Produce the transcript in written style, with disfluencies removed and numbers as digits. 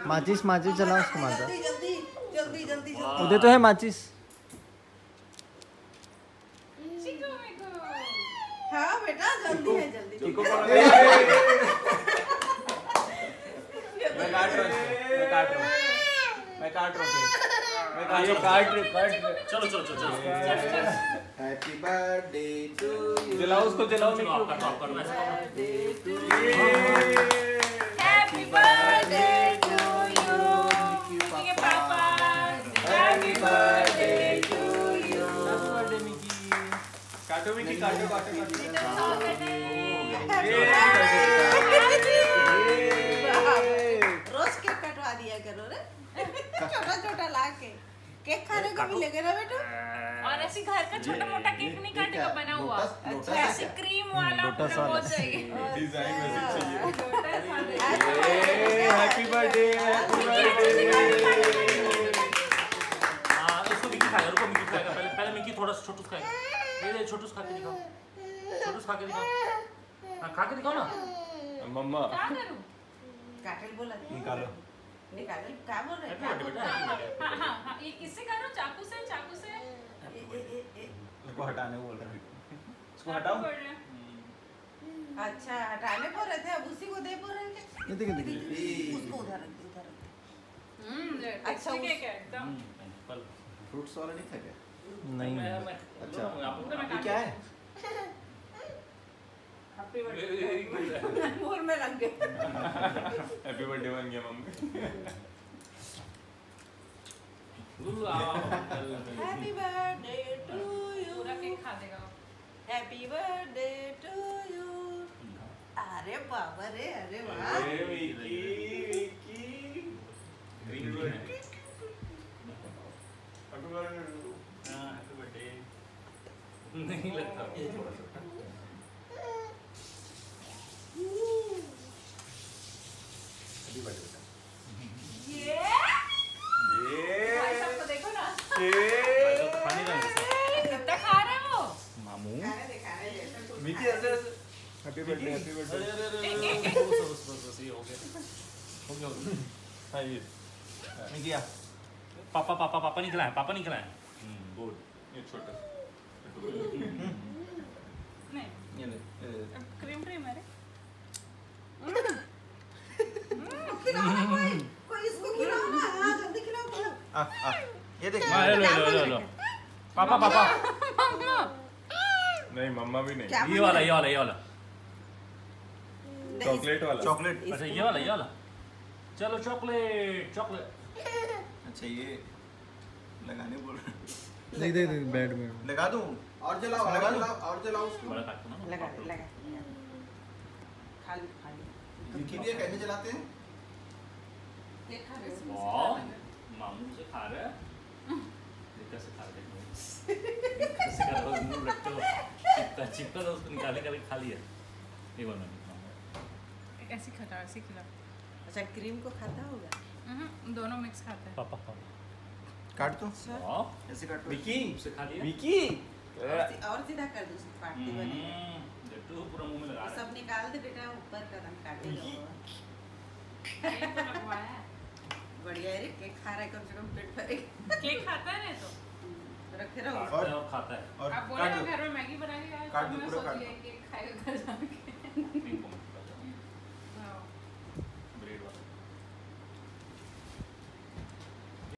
माचिस माचिस चलाओ उसको माता। जल्दी जल्दी जल्दी जल्दी जल्दी। उधर तो है माचिस। हाँ बेटा जल्दी है जल्दी। मैं काट रहा हूँ। चलो चलो चलो चलो। Happy birthday to you. जलाओ उसको, जलाओ। हैप्पी बर्थडे टू यू पापा। Happy birthday to you. काटो मिकी, काटो काटो रोज केक कटवा दिया करो रे। छोटा छोटा लाके केक खाने को मिलेगा ना बेटा। और ऐसे घर का छोटा मोटा केक नहीं काटेगा, बना हुआ अच्छा ऐसे क्रीम वाला पूरा वो चाहिए। डिजाइन वैसे चाहिए। Happy birthday happy birthday. हाँ इसको मिकी खाएगा, रुको मिकी खाएगा। पहले मिकी थोड़ा सा छोटूस खाएगा। ये छोटूस खा के दिखाओ, छोटूस खा के दिखाओ। हाँ खा के दिखाओ ना मम्मा। क्या करूं? काटल बोला निकालो। निकाटल क्या बोल रहे हैं? हाँ हाँ हाँ, ये किससे करो? चाकू से, चाकू से। उसको हटाने बोल रहा है। इसको हटाओ। अच्छा हटाने बोल रहे थे, अब उसी को दे बोल रहे थे। ये देखिए उसको उधर रख दे, उधर रख दे। अच्छा केक है एकदम। फ्रूट्स वाला नहीं था क्या? नहीं। अच्छा ये क्या है? Happy birthday. मुंह में लग गए। हैप्पी बर्थडे बन गया मम्मी। Happy birthday to you. पूरा केक खा देगा वो। Happy birthday to you. अरे बाबा रे, अरे वाह। नहीं लगता थोड़ा सा। ये भाई साहब को देखो ना। कितना खा रहे हैं वो? मामू दिखा रहे हैं। मिकी ऐसे ऐसे हैप्पी बर्थडे हैप्पी बर्थडे। बस ये हो गया हाँ ये मिकी आ पापा पापा पापा नहीं खिलाया, पापा नहीं खिलाया। गुड ये छोटा नहीं ये ले क्रीम क्रीम है रे। कोई इसको खिलाओ ना, हाँ जल्दी खिलाओ खिलाओ। ये देख। हाँ लो पापा पापा मम्मा नहीं मम्मा भी नहीं। क्या ये वाला ये वाला ये वाला चॉकलेट वाला। चॉकलेट। अच्छा ये वाला चलो चॉकलेट चॉकलेट। अच्छा ये लगाने बोल रहे। नहीं दे बेड में लगा दूं और जलाओ लगा दो और जलाओ उसको। बड़ा काटो ना लगा लगा खाली खाली। मिकी भी कैसे जलाते हैं? देखा रे। वाह मामू से खा रहे हैं। ये कैसे खा रहे हैं? कैसे खा रहे हो? मुंह रखते हो चिपका तो उसको निकाले करके खा लिया। ये वाला ऐसे खाता है, ऐसे खिला। अच्छा क्रीम को खाता होगा। दोनों मिक्स खाता है। पापा पापा काट दो वाह ऐसे काट दो। मिकी से खा लिया मिकी और सीधा कर दो, पार्टी बने। जट्टू पूरा मुंह में लगा रहा है। सब निकाल दे बेटा, ऊपर कदम काटे लो। केक तो लगवाया है। बढ़िया है रे, केक खा रहा है, कम से कम पेट भरेगा। केक खाता है ना तो। रखे रहो। खाता है और आप बोले काट ना दो। घर में मैगी बना के आए, काट तो दो, मैं पूरा सोच काट लिया दो। केक खाएगा घर जाके।